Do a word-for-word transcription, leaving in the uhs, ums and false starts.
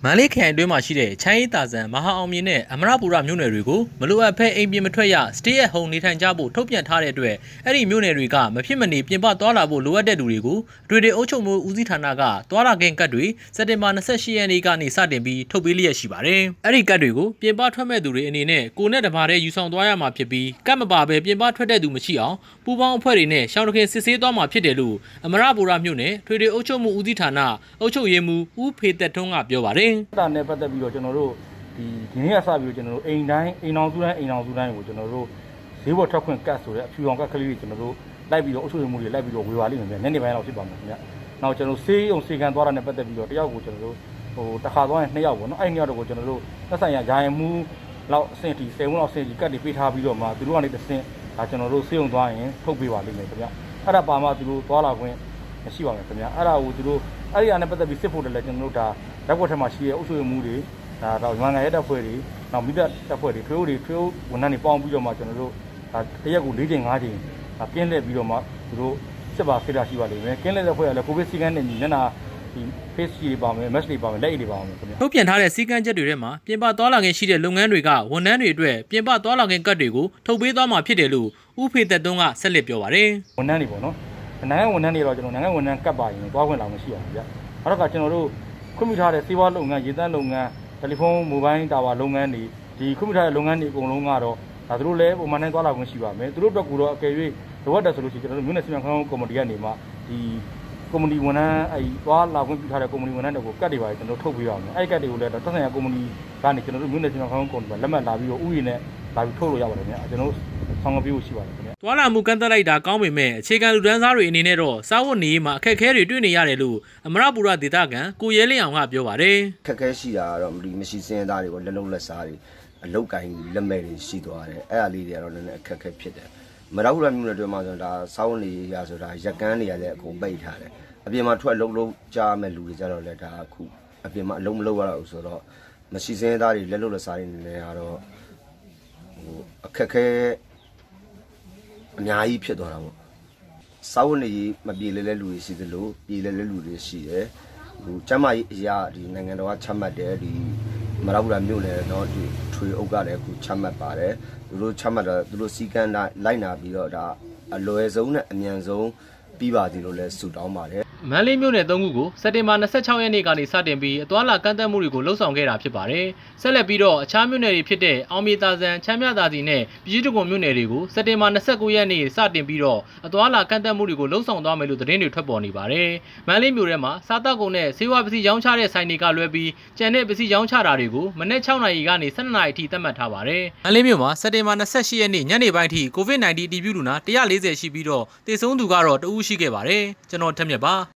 မန္တလေးခရိုင်တွင်းမှာရှိတဲ့ချမ်းရီတာဇန်မဟာအောင်မြင်နဲ့အမရပူရမြို့နယ်တွေကိုမလိုအပ်ဖဲအိမ်ပြင်မထွက်ရ stay at home နေထိုင်ကြဖို့ထုတ်ပြန်ထားတဲ့အတွက်အဲ့ဒီမြို့နယ်တွေကမဖြစ်မနေပြင်ပသွားလာဖို့လိုအပ်တဲ့သူတွေကိုအတွေ့အကြုံအုပ်ချုပ်မှုဦးစီးဌာနကသွားလာခင်ကတ်တွေစက်တင်ဘာ၂၈ရက်နေ့ကနေစတင်ပြီးထုတ်ပေးလျက်ရှိပါတယ်။အဲ့ဒီကတ်တွေကိုပြင်ပထွက်မဲ့သူတွေအနေနဲ့ကိုနဲ့တပါးတဲ့ယူဆောင်သွားရမှာဖြစ်ပြီးကတ်မပါဘဲပြင်ပထွက်တဲ့သူမရှိအောင်ပူပေါင်းအဖွဲ့တွေနဲ့ရှောင်းတခင်စစ်ဆေးသွားမှာဖြစ်တယ်လို့အမရပူရမြို့နယ်ထွေထွေအုပ်ချုပ်မှုဦးစီးဌာနအုပ်ချုပ်ရေးမှူးဦးဖေသက်ထွန်းကပြောပါတယ်။ဒါနဲ့ပတ်သက်ပြီးတော့ကျွန်တော်တို့ဒီဒီနေ့ကစပြီးတော့ကျွန်တော်တို့အိမ်တိုင်းအိမ်အောင်စုတိုင်းအိမ်အောင်စုတိုင်းကိုကျွန်တော်တို့ဈေးပေါ်ထွက်ခွင့်ကတ်ဆိုတဲ့အဖြူအောင်ကတ်ကလေးတွေကျွန်တော်တို့လိုက်ပြီးတော့အုပ်ချုပ်မှုတွေလိုက်ပြီးတော့ဝေပါလိမ့်မယ်ဗျ။နေ့နေ့ပိုင်းလောက်ဖြစ်ပါမယ်ခင်ဗျ။နောက်ကျွန်တော်ဆေးရုံစေကံသွားတာနဲ့ပတ်သက်ပြီးတော့တယောက်ကိုကျွန်တော်တို့ဟိုတစ်ခါသွားရင်နှစ်ယောက်ပေါ့နော်။အဲ့ဒီနှစ်ယောက်တော့ကိုကျွန်တော်တို့သက်ဆိုင်ရာဂျာယံမှုလောက်အဆင့်တီဆယ်ဝန်းလောက်အဆင့်တီကတ်တွေပေးထားပြီးတော့မှသူတို့ကနေတစ်ဆင့်ဒါကျွန်တော်တို့ဆေးရုံသွားရင်ထုတ်ပေးပါလိမ့်မယ်ခင်ဗျ။အဲ့ဒါပါမှသူတို့သွားလာခွင့်မရှိပါမယ်ခင်ဗျ။အဲ့ဒါကိုသူတို့အဲ့ဒီအားနဲ့ပတ်သက်ပြီးစစ်ဖို့တယ်လဲကျွန်တော်တို့ဒါလက်ကွက်ထက်မှာရှိရဲ့အုပ်ချုပ်မှုတွေဒါတော့ရွာငံရဲတပ်ဖွဲ့တွေနောက်မိသက်တပ်ဖွဲ့တွေထွေးဦးတွေထွေးဦးဝန်ထမ်းတွေပေါင်းပြီးတော့မှကျွန်တော်တို့ဒါတရက်ကို၄ချိန်၅ချိန်ကင်းလှည့်ပြီးတော့မှသူတို့စစ်ပါစစ်တာရှိပါလိမ့်မယ်ကင်းလှည့်တဲ့ဖွဲ့ကလည်းကိုဗစ်စည်းကမ်းနဲ့ညီနဲ့နာဒီ face တွေပါမယ် mask တွေပါမယ်လက်အိတ်တွေပါမယ်ခင်ဗျထုတ်ပြန်ထားတဲ့စည်းကမ်းချက်တွေထဲမှာပြင်ပသွားလာခြင်းရှိတဲ့လုပ်ငန်းတွေကဝန်ထမ်းတွေအတွက်ပြင်ပသွားလာခြင်းကတ်တွေကိုထုတ်ပေးသွားမှာဖြစ်တယ်လို့ဦးဖေသက်သွန်းကဆက်လက်ပြောပါတယ်ဝန်ထမ်းတွေပေါ့နော်နိုင်ငံဝန်ထမ်းတွေတော့ကျွန်တော်နိုင်ငံဝန်ထမ်းကတ်ပါရင်သွားခွင့်လာမှရှိအောင်ဗျအဲ့တော့ကကျွန်တော်တို့ခွင့်ပြုထားတဲ့စေဝါလုပ်ငန်းရေသန့်လုပ်ငန်းတယ်လီဖုန်းမိုဘိုင်းတာဝါလုပ်ငန်းတွေဒီခွင့်ပြုထားတဲ့လုပ်ငန်းတွေအကုန်လုံးကတော့ဒါတို့လည်းပုံမှန်တိုင်းသွားလာခွင့်ရှိပါမယ်သူတို့အတွက်ကတော့အကယ်၍လိုအပ်တယ်ဆိုလို့ရှိရင်ကျွန်တော်တို့မြို့နယ်စီမံခန့်ခွဲမှုကော်မတီကနေမှဒီကော်မတီဝန်ထမ်းအဲဒီသွားလာခွင့်ပြုထားတဲ့ကော်မတီဝန်ထမ်းတွေကိုကတ်တွေပါကျွန်တော်ထုတ်ပေးရအောင်အဲ့ကတ်တွေကိုလည်းသက်ဆိုင်ရာကော်မတီကနေကျွန်တော်တို့မြို့နယ်စီမံခန့်ခွဲမှုကော်မတီလက်မှတ်လာပြီးတော့ဥယျာဉ်နဲ့လာပြီးထုတ်လို့ရပါတယ်ခင်ဗျကျွန်တော်တို့ဆောင်ရွက်ပေးဖို့ရှိပါတယ်ခင်ဗျသွားလာမှုကန့်သတ်လိုက်တာကောင်းပေမဲ့အခြေခံလူတန်းစားတွေအနေနဲ့တော့စားဝတ်နေရေးမှာအခက်အခဲတွေတွေ့နေရတယ်လို့အမရပူရဒေသခံကိုရဲလင်းအောင်ကပြောပါတယ်အခက်အခဲရှိတာကတော့မရှိစင်းသားတွေပေါ့လက်လုံးလက်စားတွေအလုတ်ကင်လက်မဲ့တွေရှိသွားတယ်အဲ့အလေးတွေကတော့လည်းအခက်အခဲဖြစ်တယ်မရပူရမြို့နယ်တွင်မှာဆိုတော့ဒါစားဝတ်နေရေးရဆိုတာရက်ကန်းတွေကလည်းအကုန်ပိတ်ထားတယ်အပြင်မှာထွက်အလုပ်လုပ်ကြမဲ့လူတွေကြတော့လည်းဒါအခုအပြင်မှာအလုပ်မလုပ်ရတော့ဘူးဆိုတော့မရှိစင်းသားတွေလက်လုံးလက်စားတွေနေကတော့ဟိုအခက်အခဲအများကြီးဖြစ်သွားတာပေါ့စားဝတ်နေရေးမပြေလဲလဲလူတွေရှိသလိုပြေလဲလဲလူတွေရှိတယ်ဟိုကျမကြီးအရာဒီနိုင်ငံတော်ကချမှတ်တယ်ဒီမရပူရမြို့နယ်တော့ဒီထွေအုပ်ကလည်းအခုချမှတ်ပါတယ်သူတို့ချမှတ်တော့သူတို့စီကံလိုက်နာပြီးတော့ဒါအလွယ်ဆုံးနဲ့အမြန်ဆုံးပြီးပါသည်လို့လည်းဆုတောင်းပါတယ်မန္တလေးမြို့နယ်သုံးခုကိုစက်တင်ဘာ၂၆ရက်နေ့ကနေစတင်ပြီးအသွားလာကန့်သတ်မှုတွေကိုလှုပ်ဆောင်ခဲ့တာဖြစ်ပါတယ်။ဆက်လက်ပြီးတော့အခြားမြို့နယ်တွေဖြစ်တဲ့အောင်မြေသာဇန်ချမ်းမြသာစီနဲ့ပြည်ကြီးတကွန်မြို့နယ်တွေကိုစက်တင်ဘာ၂၉ရက်နေ့စတင်ပြီးတော့အသွားလာကန့်သတ်မှုတွေကိုလှုပ်ဆောင်သွားမယ်လို့သတင်းတွေထွက်ပေါ်နေပါတယ်။မန္တလေးမြို့ထဲမှာစားတောက်ကုန်နဲ့ဆေးဝါးပစ္စည်းရောင်းချတဲ့ဆိုင်တွေကလွဲပြီးကျန်တဲ့ပစ္စည်းရောင်းချတာတွေကိုမနေ့၆နာရီကနေ၁၂နာရီအထိသတ်မှတ်ထားပါတယ်။မန္တလေးမြို့မှာစက်တင်ဘာ၂၈ရက်နေ့ညနေပိုင်းထိကိုဗစ် ၁၉ အတည်ပြုလူနာ၁၄၀ရှိပြီးတော့သေဆုံးသူကတော့တဦးရှိခဲ့ပါတယ်။ကျွန်တော်ထက်မြက်ပါ